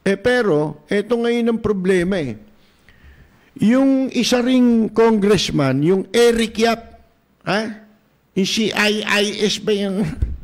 Pero, eto ngayon ang problema eh. Yung isa ring congressman, yung Eric Yap, yung CIIS ba yung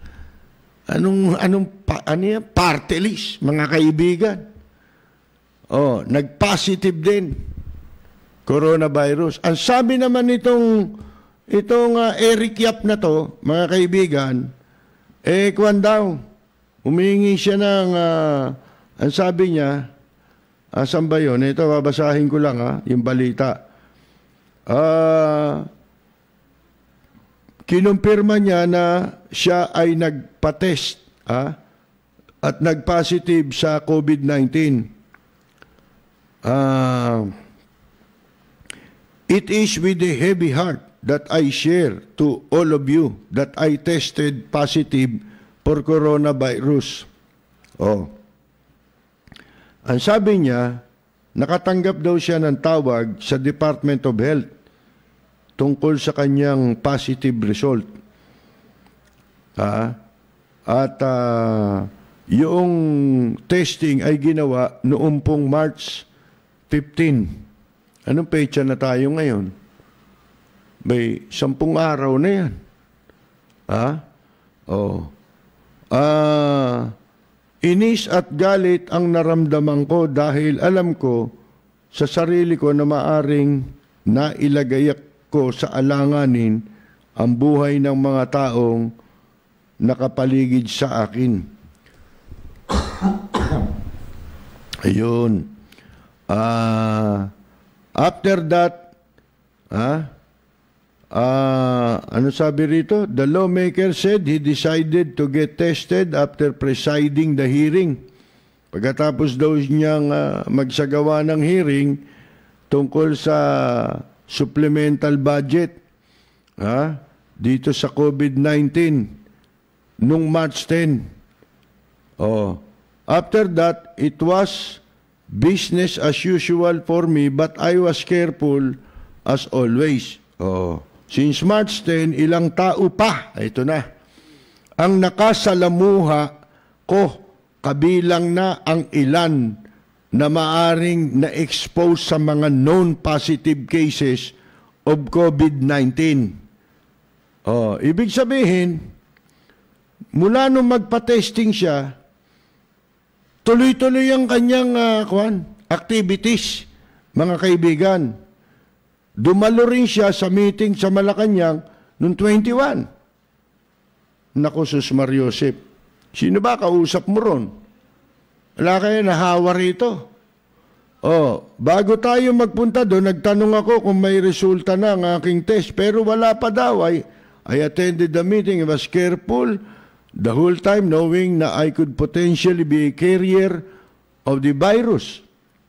ano yan? Party list, mga kaibigan. Nag-positive din. Coronavirus. Ang sabi naman itong Eric Yap na to, mga kaibigan, kwan daw, humingi siya ng, ang sabi niya, saan ba yun? Ito, babasahin ko lang yung balita. Kinumpirma niya na siya ay nagpa-test at nag-positive sa COVID-19. It is with a heavy heart that I share to all of you that I tested positive for coronavirus. Ang sabi niya, nakatanggap daw siya ng tawag sa Department of Health tungkol sa kanyang positive result. Yung testing ay ginawa noong pong March 15. Anong petsa na tayo ngayon? May 10 araw na yan. Inis at galit ang naramdaman ko dahil alam ko sa sarili ko na maaring nailagay ko sa alanganin ang buhay ng mga taong nakapaligid sa akin. Ayun. After that, ano sabi rito? The lawmaker said he decided to get tested after presiding the hearing. Pagkatapos daw niyang magsagawa ng hearing tungkol sa supplemental budget dito sa COVID-19 nung March 10. After that, it was business as usual for me, but I was careful as always. Since March 10, ilang tao pa, ito na, ang nakasalamuha ko, kabilang na ang ilan na maaring na-expose sa mga known positive cases of COVID-19. Ibig sabihin, mula nung magpa-testing siya, tuloy-tuloy ang kanyang activities, mga kaibigan. Dumalo rin siya sa meeting sa Malacanang noong 21. Naku, Sus Mariosep, sino ba kausap mo ron? Wala kayo nahawa rito. Bago tayo magpunta doon, nagtanong ako kung may resulta na ang aking test, pero wala pa daw. I attended the meeting, I was careful the whole time knowing na I could potentially be a carrier of the virus.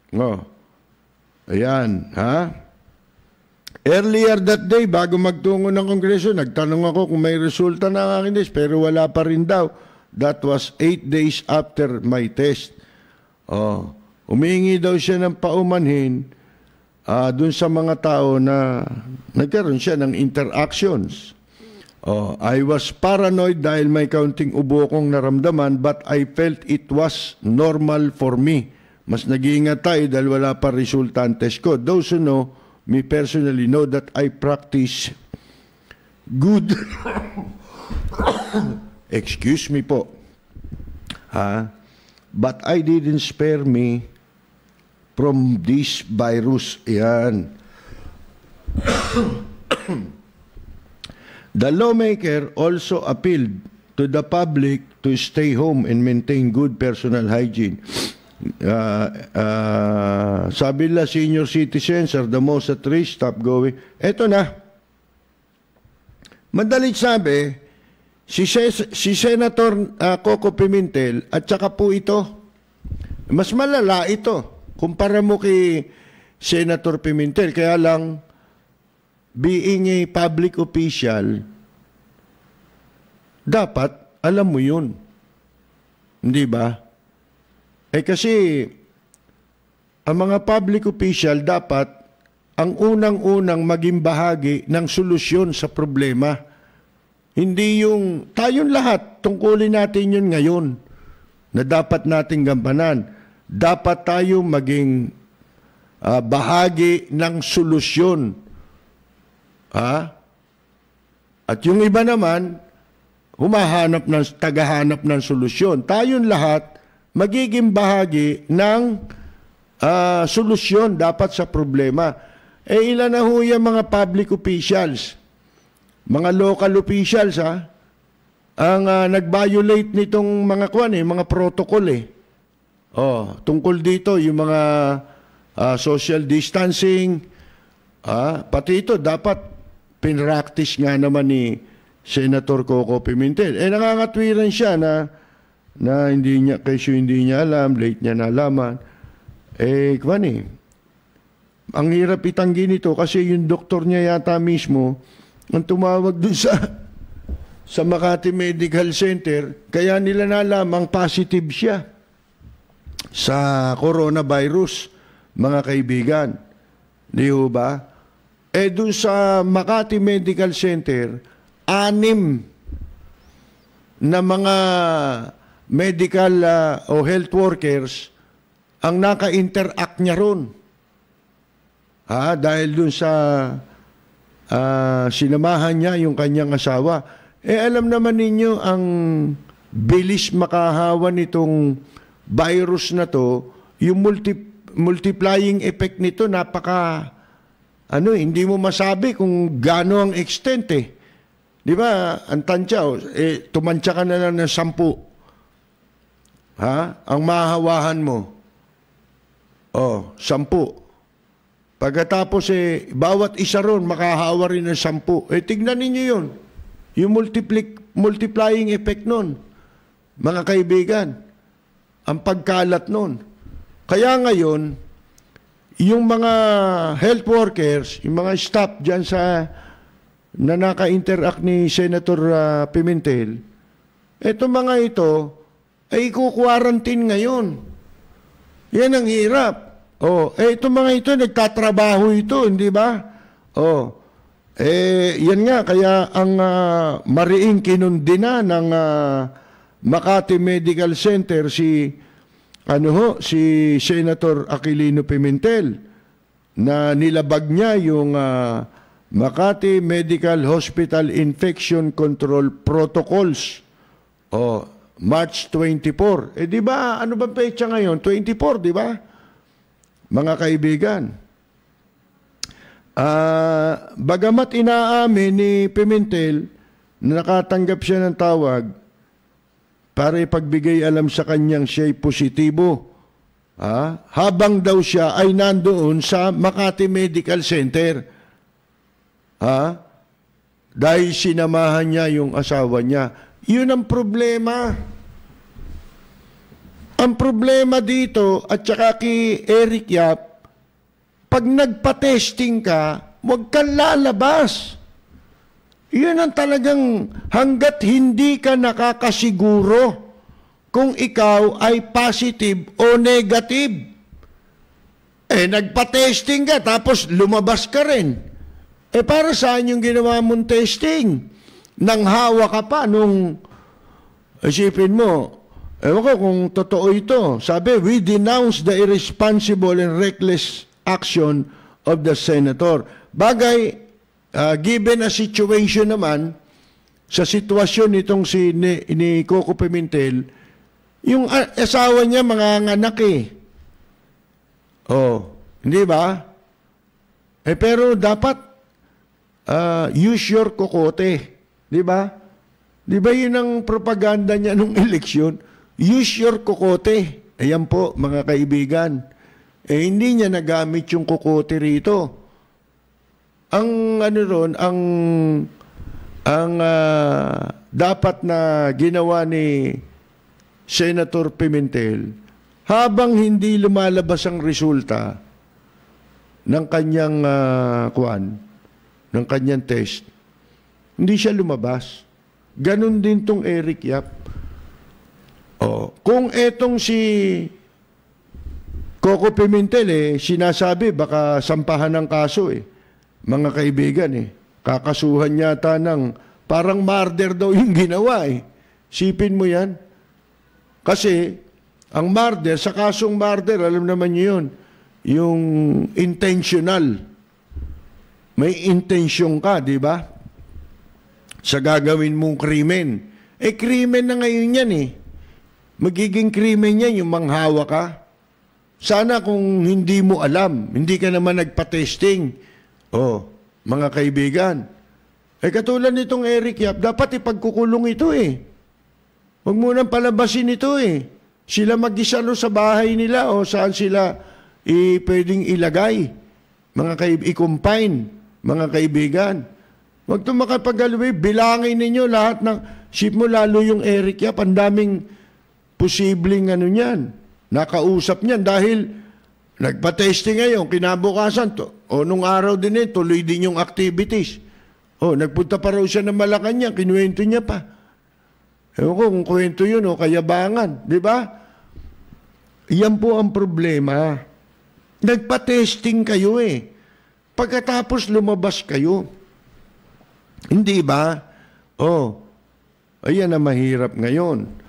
Ayan, Earlier that day, bago magtungo ng Kongreso, nagtanong ako kung may resulta na ang aking test, pero wala pa rin daw. That was 8 days after my test. Humingi daw siya ng paumanhin dun sa mga tao na nagkaroon siya ng interactions. I was paranoid dahil may kaunting ubo kong naramdaman, but I felt it was normal for me. Mas nag-iingat tayo dahil wala pa resulta ang test ko. Those who know me personally know that I practice good excuse me po, but I didn't spare me from this virus. Yan. The lawmaker also appealed to the public to stay home and maintain good personal hygiene. Sabi nila, senior citizens are the most at risk. Stop going. Eto na. Madalit sabi, si Senator Coco Pimentel at saka po ito, mas malala ito kumpara mo kay Senator Pimentel. Kaya lang, being a public official, dapat alam mo yun. Hindi ba? Kasi ang mga public official dapat ang unang-unang maging bahagi ng solusyon sa problema. Hindi yung tayong lahat, tungkulin natin yun ngayon na dapat nating gampanan. dapat tayo maging bahagi ng solusyon. At yung iba naman, tagahanap ng solusyon. Tayong lahat, magiging bahagi ng solusyon dapat sa problema. Ilan na ho yung mga public officials, mga local officials, ang nag-violate nitong mga mga protocol tungkol dito, yung mga social distancing, pati ito dapat pinractice nga naman ni Senator Coco Pimentel. Nangangatwiran siya na hindi niya alam, late niya nalaman. Ang hirap itanggi nito kasi yung doktor niya yata mismo ang tumawag dun sa Makati Medical Center, kaya nila nalamang positive siya sa coronavirus, mga kaibigan. Di ba? Dun sa Makati Medical Center, 6 na mga medical o health workers ang naka-interact niya ron. Dahil dun sa sinamahan niya yung kanyang asawa. Alam naman ninyo ang bilis makahawa nitong virus na to, yung multiplying effect nito hindi mo masabi kung gaano ang extent Di ba, ang tansya, tumansya ka na lang ng 10. Ang mahahawahan mo. 10. Pagkatapos bawat isa ron makahawa rin ng 10. Tignan ninyo yun. Yung multiplying effect nun. Mga kaibigan, ang pagkalat nun. Kaya ngayon, yung mga health workers, yung mga staff dyan na naka-interact ni Senator Pimentel, etong mga ito ay i-quarantine ngayon. Yan ang hirap. Itong mga ito, nagtatrabaho ito, hindi ba? Yan nga, kaya ang mariing kinundina ng Makati Medical Center si Senator Aquilino Pimentel na nilabag niya yung Makati Medical Hospital Infection Control Protocols. March 24. Di ba, ano ba petsa ngayon? 24, di ba? Mga kaibigan. Bagamat inaamin ni Pimentel na nakatanggap siya ng tawag para ipagbigay alam sa kanyang siya'y positibo, habang daw siya ay nandoon sa Makati Medical Center. Dahil sinamahan niya yung asawa niya. Yun ang problema. Ang problema dito, at saka kay Eric Yap, pag nagpa-testing ka, huwag kang lalabas. Yun ang talagang hanggat hindi ka nakakasiguro kung ikaw ay positive o negative. Nagpa-testing ka, tapos lumabas ka rin. Para saan yung ginawa mong testing? Nanghawa ka pa nung, isipin mo, ewan ko kung totoo ito. Sabi, we denounce the irresponsible and reckless action of the senator. Bagay, given a situation naman, sa sitwasyon nitong ni Coco Pimentel, yung asawa niya mga anak hindi ba? Pero dapat, use your kokote. Di ba? Di ba yun ang propaganda niya nung eleksyon? Use your kokote. Ayan po, mga kaibigan. Hindi niya nagamit yung kokote rito. Ang dapat na ginawa ni Senator Pimentel, habang hindi lumalabas ang resulta ng kanyang ng kanyang test, hindi siya lumabas. Ganon din tong Eric Yap. Kung etong si Coco Pimentel sinasabi baka sampahan ng kaso mga kaibigan kakasuhan yata ng parang murder daw yung ginawa Sipin mo yan. Kasi Ang murder, sa kasong murder, alam naman niyo yun, yung intentional. May intensyon ka, di ba? Sa gagawin mong krimen. Krimen na ngayon yan eh. Magiging krimen yan yung manghawa ka. Sana kung hindi mo alam, hindi ka naman nagpa-testing. Mga kaibigan. Katulad nitong Eric Yap, dapat ipagkukulong ito eh. Huwag mo nang palabasin ito eh. Sila mag-isa sa bahay nila o saan sila pwedeng ilagay. I-confine, mga kaibigan. Huwag ito makapag-alaway. Bilangin ninyo lahat ng, ship mo lalo yung Eric Yap, ang daming posibleng niyan. Nakausap niyan dahil nagpa-testing ngayon, kinabukasan to. Nung araw din tuloy din yung activities. Nagpunta pa raw siya ng Malacanang, kinuwento niya pa. Ewan ko kung kwento yun o kayabangan, di ba? Yan po ang problema. Nagpa-testing kayo eh. Pagkatapos lumabas kayo. Hindi ba? Ayan na mahirap ngayon.